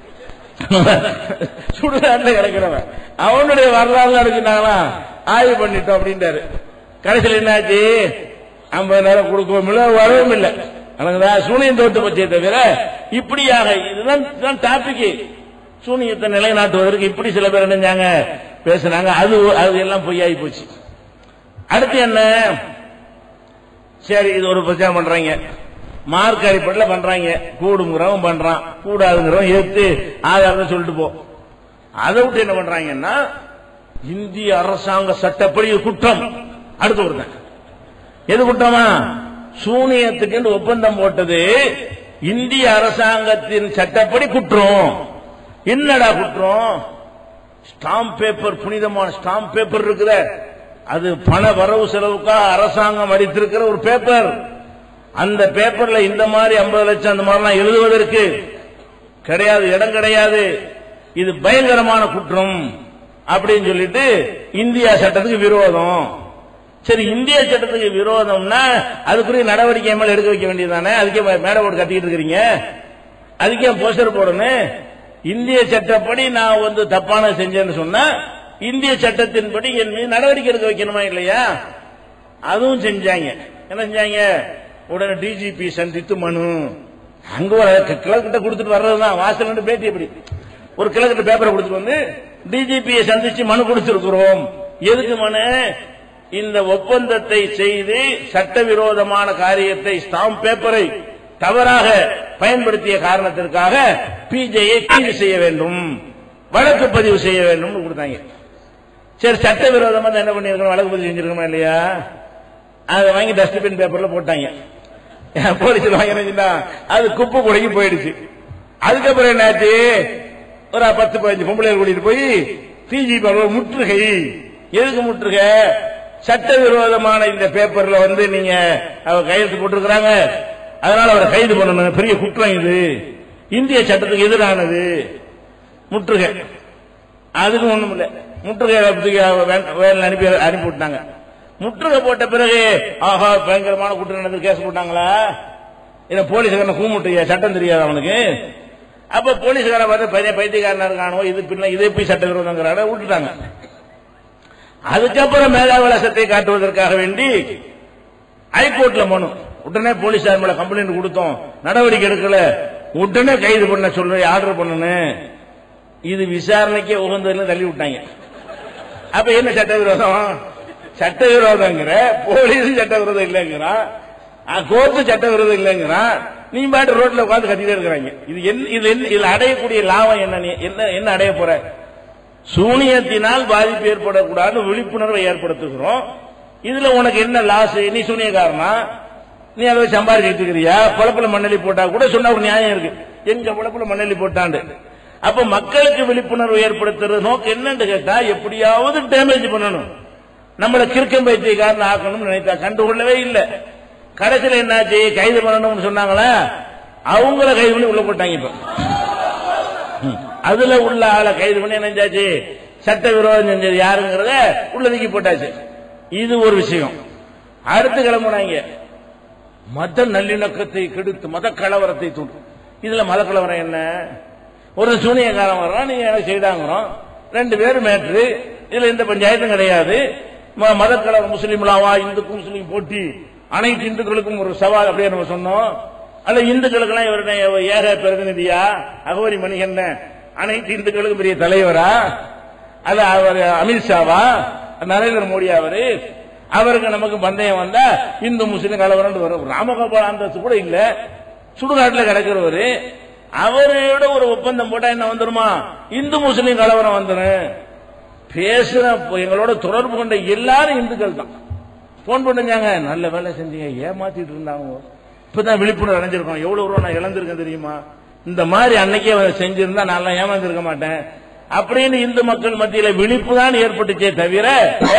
சுடுகாட்டுல கிடைக்கிறவன், அவனுடைய வரலாறு எடுக்கிறாங்களா ஆய்வு பண்ணிட்டோம் அப்படின்றாரு. கடைசியில் என்னாச்சு, ஐம்பதாயிரம் கொடுக்கவும் இல்லை வரவும் இல்லை, சூனியம் தோட்டு பற்றிய தவிர இப்படியாக இதுதான் டாபிக். சூனியத்தை நிலைநாட்டுவதற்கு இப்படி சில பேர் நினைஞ்சாங்க பேசுனாங்க, அது அது எல்லாம் பொய்யாகி போச்சு. அடுத்து என்ன, சரி இது ஒரு பிரச்சாரம் பண்றாங்க, மார்க் அடிப்படையில் பண்றாங்க, கூடுங்கிறவன் பண்றான், கூடாதுங்கிறவன் ஏத்து ஆதாரத்தை சொல்லிட்டு போ. அதை விட்டு என்ன பண்றாங்கன்னா, இந்திய அரசாங்க சட்டப்படி குற்றம். அடுத்து ஒருத்தன் எது குற்றமா, சூனியத்துக்கு ஒப்பந்தம் போட்டது இந்திய அரசாங்கத்தின் சட்டப்படி குற்றம். என்னடா குற்றம், ஸ்டாம்ப் பேப்பர், புனிதமான ஸ்டாம்ப் பேப்பர் இருக்குத, அது பண வரவு செலவுக்காக அரசாங்கம் அடித்திருக்கிற ஒரு பேப்பர். அந்த பேப்பர்ல இந்த மாதிரி ஐம்பது லட்சம் அந்த மாதிரிலாம் எழுதுவதற்கு கிடையாது, இடம் கிடையாது, இது பயங்கரமான குற்றம் அப்படின்னு சொல்லிட்டு இந்தியா சட்டத்துக்கு விரோதம். சரி, இந்திய சட்டத்துக்கு விரோதம்னா அதுக்குரிய நடவடிக்கை மேல எடுக்க வைக்க வேண்டியதானே, அதுக்கே மேடை போட்டு கத்திக்கிட்டு இருக்கிறீங்க, அதுக்கே போஸ்டர் போடணும். இந்திய சட்டப்படி நான் வந்து தப்பான செஞ்சேன்னு சொன்னா இந்திய சட்டத்தின்படி என் மீது நடவடிக்கை எடுக்க வைக்கணுமா இல்லையா, அதுவும் செஞ்சாங்க. என்ன செஞ்சாங்க, உடனே டிஜிபி சந்தித்து மனு, அங்க ஒரு கிழக்கிட்ட கொடுத்துட்டு வர்றதுதான், வாசல் பேட்டி எப்படி ஒரு கிழக்கிட்ட பேப்பரை கொடுத்துட்டு வந்து டிஜிபியை சந்திச்சு மனு கொடுத்திருக்கிறோம். எதுக்கு மனு? இந்த ஒப்பந்தத்தை செய்து சட்டவிரோதமான காரியத்தை ஸ்டாம்ப் பேப்பரை தவறாக பயன்படுத்திய காரணத்திற்காக பிஜேயை கைது செய்ய வேண்டும், வழக்கு பதிவு செய்ய வேண்டும் கொடுத்தாங்க. சரி, சட்டவிரோதமா என்ன பண்ணிருக்கணும், வழக்கு பதிவு செஞ்சிருக்கணுமா இல்லையா? அதை வாங்கி டஸ்ட்பின் பேப்பர்ல போட்டாங்க. போலீஸ் வாங்கினா அது குப்பை குடைக்கு போயிடுச்சு. அதுக்கப்புறம் என்னாச்சு, ஒரு பத்து பதினஞ்சு பொம்பளைகள் கூட்டிட்டு போய் பிஜி முற்றுகை. எதுக்கு முற்றுகை? சட்டவிரோதமான இந்த பேப்பர்ல வந்து நீங்க அவர் கையெழுத்து போட்டிருக்கிறாங்க, அதனால அவரை கைது பண்ணணும், பெரிய குற்றம் இது, இந்திய சட்டத்துக்கு எதிரானது, முற்றுகை. அதுக்கும் ஒண்ணும் இல்லை, முற்றுகை அனுப்பி அனுப்பி விட்டாங்க. முற்றுகை போட்ட பிறகு ஆஹா பயங்கரமான குற்றம் நடந்து கேஸ் போட்டாங்களா? இல்ல போலீஸ்காரன கூமுட்டியா, சட்டம் தெரியாது அவனுக்கு. அப்ப போலீஸ்காரன் பார்த்து பையன் பைத்தியக்காரனா இருக்கானோ, இது பின்ன இதை போய் சட்டவிரோதங்கிறார விட்டுட்டாங்க. அதுக்கப்புறம் மேலாவலசத்தை காட்டுவதற்காக வேண்டி ஹைகோர்ட்ல மனு. உடனே போலீசார் மேல கம்ப்ளைண்ட் கொடுத்தோம், நடவடிக்கை எடுக்கல, உடனே கைது பண்ண சொல்லி ஆர்டர் பண்ணணும். இது விசாரணைக்கே உகந்ததுல தள்ளி விட்டாங்க. அப்ப என்ன சட்டவிரோதம்? சட்டவிரோதங்கிற போலீஸ் சட்டவிரோதம் இல்லைங்கிறான், கோர்ட்டு சட்டவிரோதம் இல்லைங்கிறான், நீ பாட்டு ரோட்ல உட்காந்து கத்திட்டே இருக்கிறாங்க. இது இது இதுல அடையக்கூடிய லாபம் என்ன? என்ன என்ன அடைய போற? சூனியத்தினால் பாதிப்பு ஏற்படக்கூடாது விழிப்புணர்வை ஏற்படுத்துகிறோம். இதுல உனக்கு என்ன லாஸ்? நீ சூனியக்காரனா, நீ அதை சம்பாதிச்சுட்டு இருக்கிறியா? பொழப்புல மண்ணெலி போட்டா கூட சொன்ன ஒரு நியாயம் இருக்கு, எங்க பொழப்புல மண்ணெலி போட்டாண்டு. அப்ப மக்களுக்கு விழிப்புணர்வு ஏற்படுத்துறது நோக்கு என்னன்னு கேட்டா, எப்படியாவது டேமேஜ் பண்ணணும், நம்மளை கிறுக்கம் பைத்தியக்காரன் ஆக்கணும்னு நினைத்தா கண்டுகொள்ளவே இல்லை. கடைசியில் என்னாச்சு, கைது பண்ணணும்னு சொன்னாங்களா, அவங்கள கைது பண்ணி உள்ள போட்டாங்க. இப்ப அதுல உள்ள ஆளை கைது பண்ணி நினைச்சாச்சு சட்ட விரோதம் செஞ்சது யாருங்கிறத உள்ள தூக்கி போட்டாச்சு. இது ஒரு விஷயம். அடுத்து கிளம்புனாங்க மத நல்லிணக்கத்தை கெடுத்து மத கலவரத்தை தூண்டும். இதுல மத கலவரம் என்ன? ஒரு சூனியக்காரன் வர்றான், நீங்க எனக்கு செய்தாங்கிறோம், ரெண்டு பேரும் மேட்ரு, இதுல எந்த பஞ்சாயத்தும் கிடையாது. மத கலவரம் முஸ்லீம்லாவா, இந்துக்கும் முஸ்லீம் போட்டி, அனைத்து இந்துக்களுக்கும் ஒரு சவால் அப்படியே நம்ம சொன்னோம். அல்ல இந்துக்களுக்கெல்லாம் இவருடைய ஏக பிரதிநிதியா, அகோரி மணிகண்டன் அனைத்து இந்துக்களுக்கும் பெரிய தலைவரா, அல்ல அவர் அமித்ஷாவா, நரேந்திர மோடி அவரு, அவருக்கு நமக்கு பந்தயம் வந்தா இந்து முஸ்லீம் கலவரம் வரும். ராமகோபால் அந்தஸ்து கூட இல்ல, சுடுகாட்டில் கிடக்கிறவரு, அவரோட ஒரு ஒப்பந்தம் போட்டா என்ன வந்துருமா? இந்து முஸ்லீம் கலவரம் வந்துடும். பேசுற எங்களோட தொடர்பு கொண்ட எல்லாரும் இந்துக்கள் தான். போன் பண்ணுங்க, நல்ல வேலை செஞ்சீங்க, ஏமாத்திட்டு இருந்தாங்க, இப்பதான் விழிப்புணர்வு அடைஞ்சிருக்கோம், எவ்வளவு ரூபா நான் இழந்திருக்கேன் தெரியுமா, இந்த மாதிரி அன்னைக்கே செஞ்சிருந்தா நான் ஏமாந்திருக்க மாட்டேன் அப்படின்னு இந்து மக்கள் மத்தியில விழிப்பு தான் ஏற்பட்டுச்சே தவிர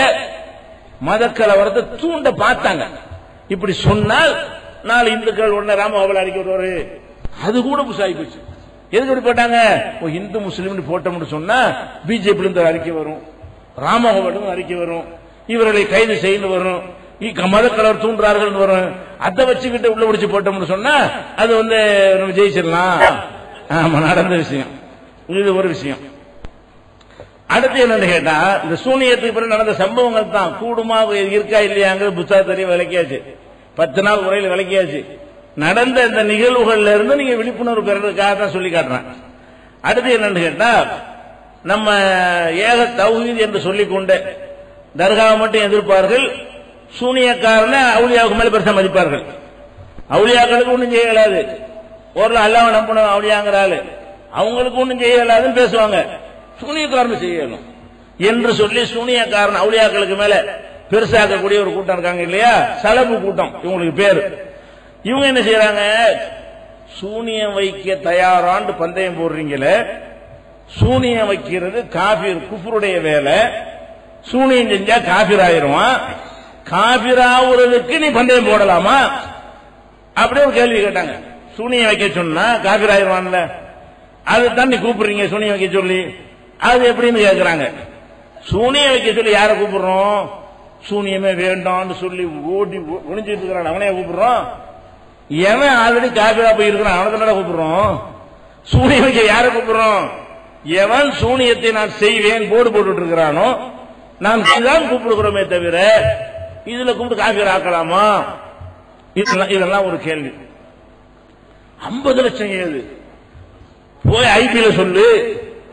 மத கலவரத்தை தூண்ட பார்த்தாங்க. இப்படி சொன்னால் நாலு இந்துக்கள் உடனே ராமகோபால் அறிக்கை வருவாரு, அது கூட புசாகி போச்சு. எதுக்கு இப்படி போட்டாங்க? இந்து முஸ்லீம் போட்டோம்னு சொன்னா பிஜேபி இருந்து அறிக்கை வரும், ராமகோபாலும் அறிக்கை வரும், இவர்களை கைது செய்து வரும், மத கலவர் தூண்டுறார்கள் வரும். அதை வச்சுக்கிட்டு உள்ள முடிச்சு போட்டோம்னு சொன்னா அது வந்து நம்ம ஜெயிச்சிடலாம். ஆமா, நடந்த விஷயம். இது ஒரு விஷயம். அடுத்து என்னன்னு கேட்டா, இந்த சூனியத்துக்கு பிறகு நடந்த சம்பவங்கள் தான் கூடுமா இருக்கா இல்லையாங்க புத்தகத்திலேயே விளக்கியாச்சு, பத்து நாள் உரையில் விளக்கியாச்சு. நடந்த இந்த நிகழ்வுகள்ல இருந்து நீங்க விழிப்புணர்வு பெறதுக்காக தான் சொல்லி காட்டுறேன். அடுத்து என்னன்னு கேட்டா, நம்ம ஏக தௌஹீத் என்று சொல்லிக்கொண்டு தர்காவை மட்டும் எதிர்ப்பார்கள், சூனியக்காரன அவுலியாவுக்கு மேல பெருசா மதிப்பார்கள். அவுலியாக்களுக்கு ஒன்றும் செய்யலாது, ஒரு அல்லாஹ்வை நம்பணும் அவுலியாங்கிறாள், அவங்களுக்கு ஒன்றும் செய்யலாதுன்னு பேசுவாங்க, சூனியக்காரன் செய்யணும் என்று சொல்லி சூனியக்காரன் அவுலியாக்களுக்கு மேல பெருசாக்கக்கூடிய ஒரு கூட்டம் இருக்காங்க இல்லையா, சலபு கூட்டம் இவங்களுக்கு பேரு. இவங்க என்ன செய்யறாங்க, சூனியம் வைக்க தயாராண்டு பந்தயம் போடுறீங்களே, சூனியம் வைக்கிறது காபிர் குஃபருடைய வேலை, சூனியம் செஞ்சா காபிர் ஆயிருவான், காபிர் ஆகுறதுக்கு நீ பந்தயம் போடலாமா அப்படியே ஒரு கேள்வி கேட்டாங்க. சூனியம் வைக்க சொன்னா காபிர் ஆயிருவான்ல, அதுதான் நீ கூப்பிடுறீங்க சூனியம் வைக்க சொல்லி, அது எப்படின்னு கேட்கிறாங்க. சூனியம் வைக்க சொல்லி யாரை கூப்பிடுறோம்? சூனியமே வேண்டாம்னு சொல்லி ஓடி ஒளிஞ்சிட்டு இருக்கிறான் அவனைய கூப்பிடுறோம். எவன் ஆல்ரெடி காபிரா போய் இருக்கிறான் அவனை தானே கூப்பிடுறோம். சூனியம் வைக்க யாரை கூப்பிடுறோம்? எவன் சூனியத்தை நான் செய்வேன் போர்டு போட்டு இருக்கிறானோ நான் தான் கூப்பிடுகிறோமே தவிர இதுல கூப்பிட்டு காபிரா ஆக்கலாமா? இதெல்லாம் ஒரு கேள்வி. ஐம்பது லட்சம் ஏது போய் ஐபியில சொல்லு,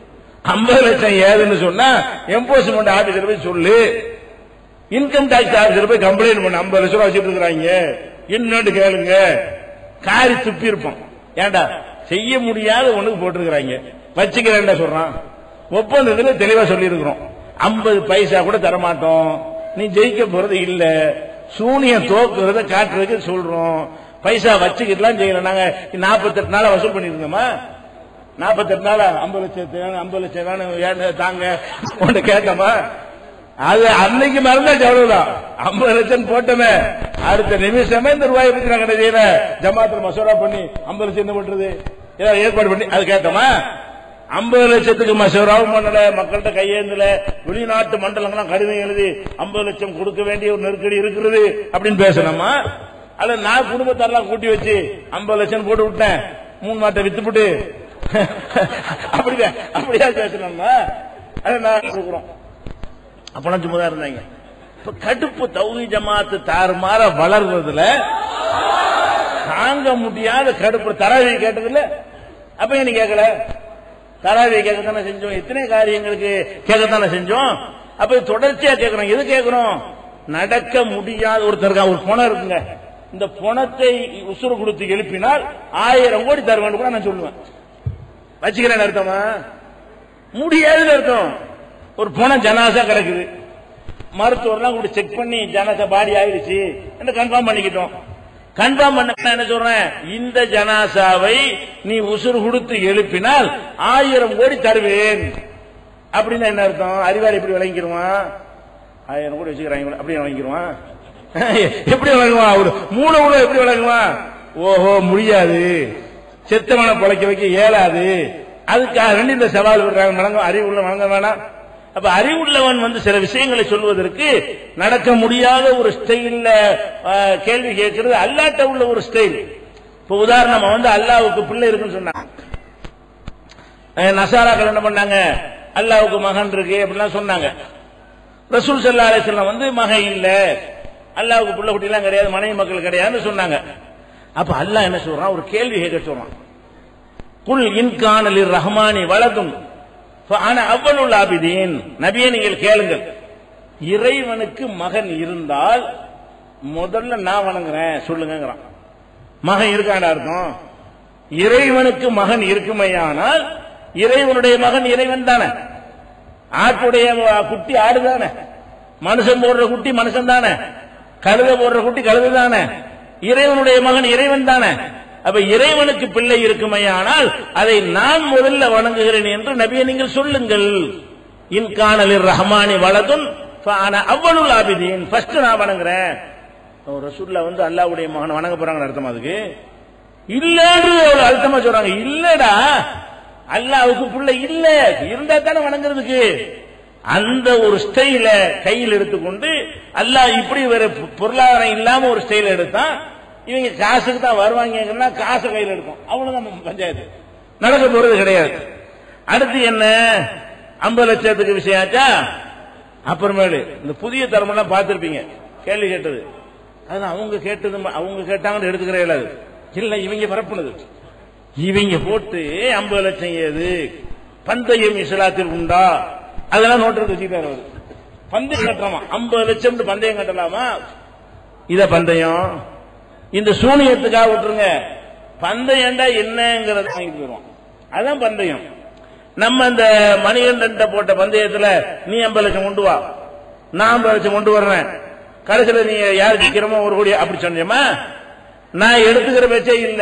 ஐம்பது லட்சம் ஏதுன்னு சொன்னா எம்போஸ்மெண்ட் ஆபீசர் போய் சொல்லு, இன்கம் டாக்ஸ் ஆபீசர் போய் கம்ப்ளைண்ட் பண்ண, ஐம்பது லட்சம் ரூபாய் வச்சுட்டு இருக்கிறாங்க என்னன்னு கேளுங்க. காரி துப்பி இருப்போம். ஏண்டா செய்ய முடியாத ஒண்ணுக்கு போட்டிருக்கிறாங்க, வச்சுக்கிறேன் சொல்றான். ஒப்பந்தத்துல தெளிவா சொல்லி இருக்கிறோம், ஐம்பது பைசா கூட தரமாட்டோம், நீ ஜெயிக்க போறது இல்ல, சூனியம் தோக்குறத காட்டுறதுக்கு சொல்றோம், பைசா வச்சுக்கிட்டுலாம் செய்யல. நாங்க நாற்பத்தி எட்டு நாளா வசூல் பண்ணிருந்தோமா, நாற்பத்தி எட்டு நாளா ஐம்பது லட்சம் ஐம்பது லட்சம் தாங்க உன்னை கேட்டோமா? அது அன்னைக்கு மறந்தாச்சு, அவ்வளவுதான். ஐம்பது லட்சம் போட்டோமே, அடுத்த நிமிஷமே இந்த ரூபாயை பத்தி நாங்க செய்யற ஜமாத்துல மசோரா பண்ணி ஐம்பது லட்சம் என்ன பண்றது ஏதாவது ஏற்பாடு பண்ணி அது கேட்டோமா? ஐம்பது லட்சத்துக்கு மசோராவும் பண்ணல, மக்கள்கிட்ட கையேந்தல, வெளிநாட்டு மண்டலங்கள்லாம் கடிதம் எழுதி ஐம்பது லட்சம் கொடுக்க வேண்டிய ஒரு நெருக்கடி இருக்கிறது அப்படின்னு பேசணுமா? அல்ல நான் குடும்பத்தாரெல்லாம் கூட்டி வச்சு ஐம்பது லட்சம் போட்டு விட்டேன், மூணு மாட்டை வித்துப்பட்டு அப்படியா அப்படியா பேசணுமா? அதை நான் கொடுக்குறோம். அப்பெல்லாம் சும்மா இருந்தாங்க. இப்ப கடுப்பு தௌஹீத் ஜமாத்து தாறுமாற வளர்றதுல தாங்க முடியாத கடுப்பு. தராவி கேட்டது இல்ல, அப்ப நீ கேட்கல, தராவி கேட்கத்தானே செஞ்சோம், எத்தனை காரியங்களுக்கு கேட்கத்தானே செஞ்சோம். அப்ப தொடர்ச்சியா கேட்கிறோம். எது கேட்கிறோம்? நடக்க முடியாத ஒருத்தர் ஒரு பணம் இருக்குங்க, இந்த பணத்தை உசுறு கொடுத்து எழுப்பினால் ஆயிரம் கோடி தருவேன் கூட நான் சொல்லுவேன். வச்சுக்கிறேன் அர்த்தமா? முடியாதுன்னு அர்த்தம். ஒரு பணம் ஜனாசா கிடக்குது, மருத்துவர்லாம் கூட செக் பண்ணி ஜனாசா பாடி ஆயிடுச்சு என்று கன்ஃபார்ம் பண்ணிக்கிட்டோம். கன்ஃபார்ம் பண்ண என்ன சொல்றேன், இந்த ஜனாசாவை நீ உசுறு கொடுத்து எழுப்பினால் ஆயிரம் கோடி தருவேன் அப்படின்னு என்ன அர்த்தம்? அறிவாளி எப்படி விளங்கிடுவான்? ஆயிரம் கோடி வச்சுக்கிறாங்க அப்படியே விளங்கிடுவான். எப்படி விளங்குவான்? ஒரு மூணு உள்ள எப்படி விளங்குவான்? ஓஹோ முடியாது, செத்தவனை பொழைக்க வைக்க இயலாது, அதுக்காக வேண்டி இந்த சவால் விடுறாங்க. வழங்க அறிவுள்ள வழங்க வேணாம். அப்ப அறிவுள்ளவன் வந்து சில விஷயங்களை சொல்வதற்கு நடக்க முடியாத ஒரு ஸ்டைல்ல கேள்வி கேட்கிறது அல்லாட்ட உள்ள ஒரு ஸ்டைல். இப்ப உதாரணமா வந்து அல்லாவுக்கு பிள்ளை இருக்குன்னு சொன்னாங்க, நசாராக்கள் என்ன பண்ணாங்க, அல்லாவுக்கு மகன் இருக்கு அப்படிலாம் சொன்னாங்க. ரசூல் ஸல்லல்லாஹு அலைஹி வஸல்லம் வந்து மகன் இல்ல, அல்லாவுக்கு பிள்ளை குட்டி எல்லாம் கிடையாது, மனைவி மக்கள் கிடையாதுன்னு சொன்னாங்க. அப்ப அல்லாஹ் என்ன சொல்றான், ஒரு கேள்வி கேட்க சொல்றான். குல் இன்கான லிர்ரஹ்மானி வலதுன் ஃபஅன அவ்வலுல் ஆபிதீன். நபியே நீங்கள் கேளுங்கள், இறைவனுக்கு மகன் இருந்தால் முதல்ல நான் வணங்குறேன் சொல்லுங்கிறான். மகன் இருக்காண்டா அர்த்தம்? இறைவனுக்கு மகன் இருக்குமையானால் இறைவனுடைய மகன் இறைவன் தானே, ஆட்டுடைய குட்டி ஆடு தானே, மனுஷன் போடுற குட்டி மனுஷன் தானே, கழுத போடுற குட்டி கழுது தானே, இறைவனுடைய மகன் இறைவன் தானே. அப்ப இறைவனுக்கு பிள்ளை இருக்குமையானால் அதை நான் முதல்ல வணங்குகிறேன் என்று நபியை நீங்கள் சொல்லுங்கள். இன்கான லிர்ரஹ்மானி வலதுன் ஃபஅன அவ்வலுல் ஆபிதீன், ஃபர்ஸ்ட் நான் வணங்குறேன். ரசூலுல்லாஹ் வந்து அல்லாஹ்வுடைய மகன் வணங்க போறாங்கன்னு அர்த்தம்? அதுக்கு இல்லன்னு ஒரு அர்த்தமா சொல்றாங்க. இல்லடா, அல்லாஹ்வுக்கு பிள்ளை இல்ல, இருந்தா தானே வணங்குறதுக்கு. அந்த ஒரு ஸ்டைல கையில் எடுத்துக்கொண்டு அல்லாஹ் இப்படி வேற பொருளாதாரம் இல்லாம ஒரு ஸ்டைல எடுத்தா இவங்க காசுக்கு தான் வருவாங்கன்னா காசை கையில் எடுக்கும், அவ்வளவுதான் பஞ்சாயத்து. நடக்க போறது கிடையாது. அடுத்து என்ன, ஐம்பது லட்சத்துக்கு விஷயம் ஆச்சா. அப்புறமேலு இந்த புதிய தரமெல்லாம் பார்த்திருப்பீங்க, கேள்வி கேட்டது அதெல்லாம் அவங்க கேட்டது அவங்க கேட்டாங்கன்னு எடுத்துக்கிற இயலாது. இல்ல இவங்க பரப்புனது, இவங்க போட்டு ஐம்பது லட்சம் ஏது, பந்தயம் இஸ்லாத்தில் உண்டா, அதெல்லாம் நோட்டு வச்சுக்கிட்டாரு. பந்தயம் கட்டலாமா, ஐம்பது லட்சம் பந்தயம் கட்டலாமா? இத பந்தயம் இந்த சூனியத்துக்காக விட்டுருங்க. பந்தயம்டா என்னங்கிறத வாங்கிட்டு போயிருவோம், அதான் பந்தயம். நம்ம இந்த மணிகண்டன் போட்ட பந்தயத்துல நீ ஐம்பது லட்சம் கொண்டு வா, நான் ஐம்பது லட்சம் கொண்டு வர்றேன், கடைசியில நீ யாரு ஜெயிக்கிறோமோ ஒரு கோடி அப்படி சொன்னேமா? நான் எடுத்துக்கிற பேச்சே இல்ல.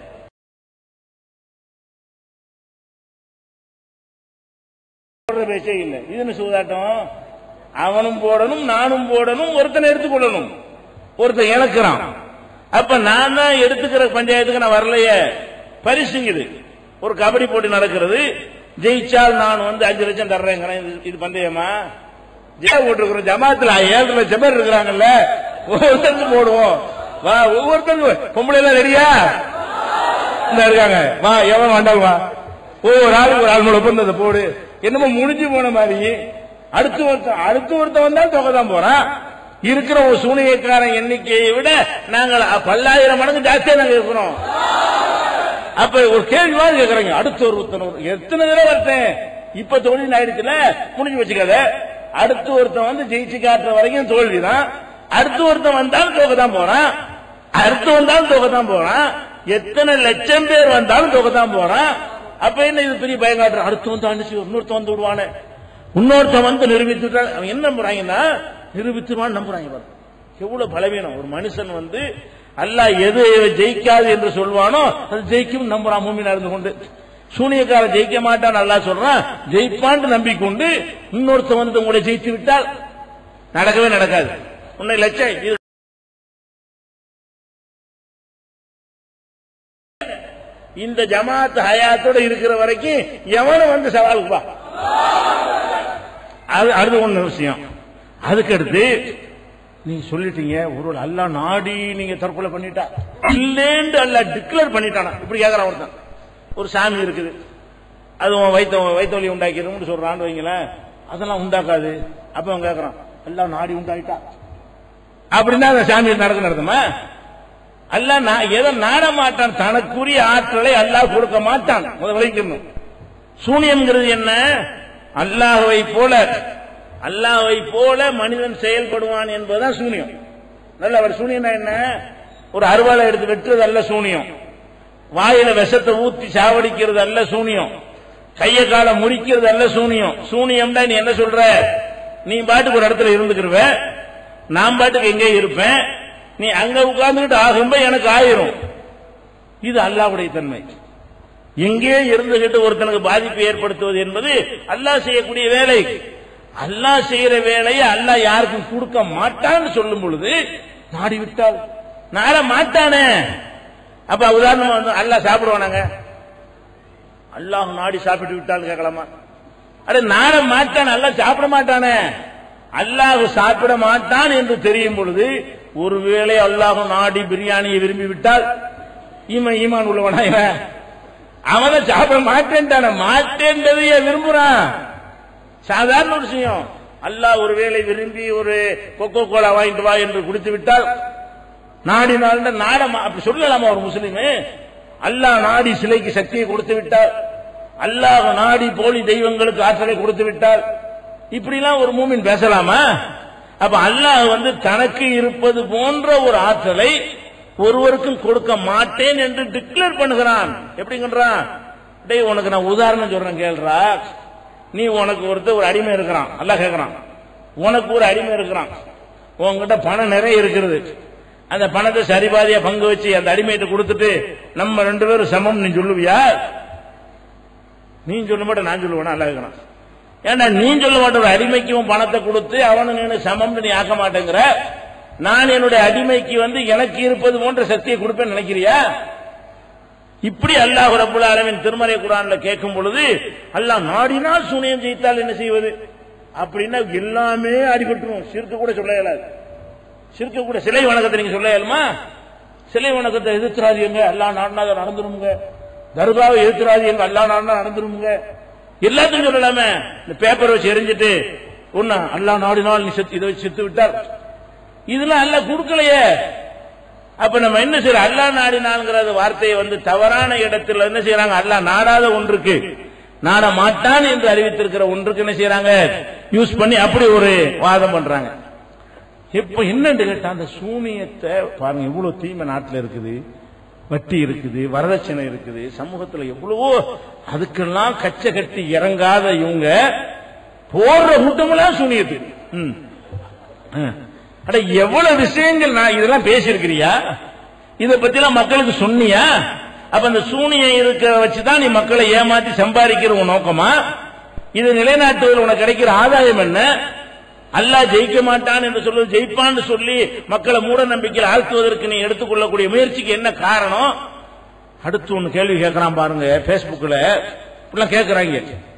பேச்சே இல்ல. இது சூதாட்டம். அவனும் போடணும் நானும் போடணும், ஒருத்தனை எடுத்துக்கொள்ளணும், ஒருத்தன் இழக்கிறான். அப்ப நான் தான் எடுத்துக்கிற பஞ்சாயத்துக்கு நான் வரலையே, பரிசுங்குது. ஒரு கபடி போட்டி நடக்கிறது, ஜெயிச்சால் நான் வந்து அஞ்சு லட்சம் தர்றேன், இது பந்தயமா? போட்டிருக்கிறோம் ஜமாத்துல ஏழு லட்சம் பேர் இருக்கிறாங்கல்ல, ஒவ்வொருத்தருக்கு போடுவோம் வா, ஒவ்வொருத்தருக்கு. பொம்பளை எல்லாம் ரெடியா இந்த இருக்காங்க, வா எவன் வேண்டாம் வா, ஒவ்வொரு ஆளுக்கு ஒரு ஆள் ஒப்பந்தத்தை போடு. என்னமோ முடிஞ்சு போன மாதிரி அடுத்து ஒருத்தன் அடுத்து ஒருத்தன் வந்தா தொகை தான் போறான். இருக்கிற ஒரு சூனியக்காரன் எண்ணிக்கையை விட நாங்கள் பல்லாயிரம் மடங்கு ஜாஸ்தியா நாங்க இருக்கிறோம். அப்ப ஒரு கேள்வி மாதிரி கேட்கறீங்க, அடுத்த ஒரு எத்தனை தடவை வரட்டேன், இப்ப தோல்வி ஆயிடுச்சுல, முடிஞ்சு வச்சுக்காத. அடுத்து ஒருத்தன் வந்து ஜெயிச்சு காட்டுற வரைக்கும் தோல்விதான். அடுத்து ஒருத்தன் வந்தாலும் தோக்கத்தான் போறான், அடுத்து வந்தாலும் தோக்கத்தான் போறான், எத்தனை லட்சம் பேர் வந்தாலும் தோக்கத்தான் போறான். அப்ப என்ன இது பெரிய பயம் காட்டுறான்? அடுத்து வந்து அனுச்சு இன்னொருத்த வந்து விடுவானே, இன்னொருத்த வந்து நிரூபித்து விட்டான். அவன் என்ன நம்புறாங்கன்னா நிரூபித்துவான்னு நம்புறாங்க. எவ்வளவு பலவீனம் ஒரு மனுஷன் வந்து அல்லாஹ் எது ஜெயிக்காது என்று சொல்வானோ அது ஜெயிக்கும் நம்புறான். மூமினா இருந்து கொண்டு சூனியக்கார ஜெயிக்க மாட்டான் அல்லாஹ் சொல்றான், ஜெயிப்பான்னு நம்பிக்கொண்டு இன்னொருத்த வந்து உங்களை ஜெயித்து விட்டால் நடக்கவே நடக்காது. உன்னை லட்சம் இந்த ஜமாத் ஹயாத்தோட இருக்கிற வரைக்கும் எவனும் வந்து சவாலுக்கு வா. அது அது ஒண்ணு விஷயம். அதுக்கடுத்து நீங்க சொல்லிட்டீங்க ஒரு அல்லா நாடி நீங்க தற்கொலை பண்ணிட்டா இல்லேன்னு அல்லா டிக்ளேர் பண்ணிட்டானா இப்படி கேட்கறான் ஒருத்தன். ஒரு சாமி இருக்குது, அது வைத்த வைத்தொலி உண்டாக்கிடும் சொல்றான்னு வைங்களேன், அதெல்லாம் உண்டாக்காது. அப்ப அவன் கேட்கறான் அல்லா நாடி உண்டாயிட்டா அப்படின்னா அந்த சாமி நடக்க நடத்துமா? அல்லாஹ் எதை நாட மாட்டான், தனக்குரிய ஆற்றலை அல்லாஹ் கொடுக்க மாட்டான். முதல் விளைக்கணும். சூனியம்ங்கிறது என்ன? அல்லாஹ்வை போல அல்லாஹ்வை போல மனிதன் செயல்படுவான் என்பதுதான் சூனியம். நல்ல ஒரு சூனியம் என்ன? ஒரு அருவாளை எடுத்து வெட்டுறது அல்ல சூனியம், வாயில விஷத்தை ஊத்தி சாவடிக்கிறது அல்ல சூனியம், கைய கால முறிக்கிறது அல்ல சூனியம். சூனியம்னா நீ என்ன சொல்ற? நீ பாட்டுக்கு ஒரு இடத்துல இருந்துக்கிருவ, நான் பாட்டுக்கு எங்கே இருப்பேன், நீ அங்க உட்கார்ந்துட்டு ஆகும்போது எனக்கு ஆயிரும். இது அல்லாஹ்வுடைய தன்மை. எங்கே இருந்துகிட்டு ஒருத்தனுக்கு பாதிப்பு ஏற்படுத்துவது என்பது அல்லாஹ் செய்யக்கூடிய வேலை. அல்லாஹ் செய்யற வேலையை அல்லாஹ் யாருக்கும் கொடுக்க மாட்டான்னு சொல்லும் பொழுது நாடி விட்டால் நாட மாட்டானே. அப்ப உதாரணமா வந்து அல்லாஹ் சாப்பிடுவானாங்க, அல்லாஹ் நாடி சாப்பிட்டு விட்டால் கேட்கலாமா? அட நாட மாட்டான், அல்லாஹ் சாப்பிட மாட்டானே. அல்லாஹ் சாப்பிட மாட்டான் என்று தெரியும் பொழுது ஒருவேளை அல்லாஹ் நாடி பிரியாணியை விரும்பி விட்டால் ஈமான் ஈமான் உள்ளவனா? அவனை சாப்பிட மாட்டேன்டான, மாட்டேன்றதையே விரும்புறான். சாதாரண ஒரு விஷயம். அல்லாஹ் ஒருவேளை விரும்பி ஒரு கொக்கோ கோலா வாங்கிட்டு வா என்று குடித்து விட்டால் நாடினால் நாட அப்படி சொல்லலாமா ஒரு முஸ்லிமே? அல்லாஹ் நாடி சிலைக்கு சக்தியை கொடுத்து விட்டால், அல்லாஹ் நாடி போலி தெய்வங்களுக்கு ஆற்றலை கொடுத்து விட்டால் இப்படிலாம் ஒரு மூமின் பேசலாமா? அப்ப அல்லாஹ் வந்து தனக்கு இருப்பது போன்ற ஒரு ஆற்றலை ஒருவருக்கும் கொடுக்க மாட்டேன் என்று டிக்ளேர் பண்ணுகிறான். எப்படிங்கிறான்? டேய் உனக்கு நான் உதாரணம் சொல்றேன் கேள்றா. நீ உனக்கு ஒருத்தர் ஒரு அடிமை இருக்கிறான், அல்லாஹ் கேட்கிறான், உனக்கு ஒரு அடிமை இருக்கிறான், உன்கிட்ட பணம் நிறைய இருக்கிறது, அந்த பணத்தை சரிபாதியா பங்கு வச்சு அந்த அடிமையிட்ட கொடுத்துட்டு நம்ம ரெண்டு பேரும் சமம் நீ சொல்லுவியா? நீ சொல்ல மாட்ட, நான் சொல்லுவேன். அல்லாஹ் கேட்கிறான், ஏன்னா நீ சொல்ல மாட்ட ஒரு அடிமைக்கு பணத்தை கொடுத்து அவனு நீ சமம் நீ ஆக்க மாட்டேங்கிற, நான் என்னுடைய அடிமைக்கு வந்து எனக்கு இருப்பது போன்ற சக்தியை கொடுப்பேன்னு நினைக்கிறியா? இப்படி அல்லாஹ் ரப்பல் ஆலமீன் திருமறை குர்ஆன்ல கேட்கும் பொழுது அல்லாஹ் நாடினால் சூனியம் ஜெயித்தால் என்ன செய்வது அப்படின்னா எல்லாமே அடிபட்டுரும். சிறுக்க கூட சொல்ல இயலாது. சிறுக்க கூட சிலை வணக்கத்தை நீங்க சொல்ல இயலுமா? சிலை வணக்கத்தை எதிர்த்துறாது எங்க அல்லாஹ் நாடினா நடந்துருமுங்க, தர்காவை எதிர்த்துறாது எங்க அல்லாஹ் நாடினா நடந்துருமுங்க, எல்லாத்தையும் சொல்லலாமே. இந்த பேப்பர் வச்சு எரிஞ்சிட்டு ஒன்னா அல்லாஹ் நாடினால் நீ இதை வச்சு செத்து விட்டார், இதெல்லாம் அல்லாஹ் கொடுக்கலையே. அப்ப நம்ம என்ன செய்யறோம்? அல்லாஹ் நாடினான்ங்கிற வார்த்தையை வந்து தவறான இடத்துல என்ன செய்யறாங்க? அல்லாஹ் நாடாத ஒன்றுக்கு, நாட மாட்டான் என்று அறிவித்திருக்கிற ஒன்றுக்கு என்ன செய்யறாங்க? யூஸ் பண்ணி அப்படி ஒரு வாதம் பண்றாங்க. இப்ப என்னன்னு கேட்டா அந்த சூனியத்தை பாருங்க, எவ்வளவு தீமை நாட்டில் இருக்குது, வட்டி இருக்குது, வரதட்சணை இருக்குது, சமூகத்தில் எவ்வளவோ, அதுக்கெல்லாம் கச்ச கட்டி இறங்காத இவங்க போடுற கூட்டமெல்லாம் சூனியத்து. அட எவ்வளவு விஷயங்கள் நான் இதெல்லாம் பேசியிருக்கிறியா? இதை பத்தி எல்லாம் மக்களுக்கு சொன்னியா? அப்ப அந்த சூனியம் இருக்க வச்சுதான் நீ மக்களை ஏமாத்தி சம்பாதிக்கிற உன் நோக்கமா? இது நிலைநாட்டுவதில் உனக்கு கிடைக்கிற ஆதாயம் என்ன? அல்லாஹ் ஜெயிக்க மாட்டான் என்று சொல்வது ஜெயிப்பான்னு சொல்லி மக்களை மூட நம்பிக்கையில் ஆழ்த்துவதற்கு நீ எடுத்துக்கொள்ளக்கூடிய முயற்சிக்கு என்ன காரணம்? அடுத்து ஒன்னு கேள்வி கேட்கறான் பாருங்க, பேஸ்புக்ல இப்படிலாம் கேட்கறாங்க.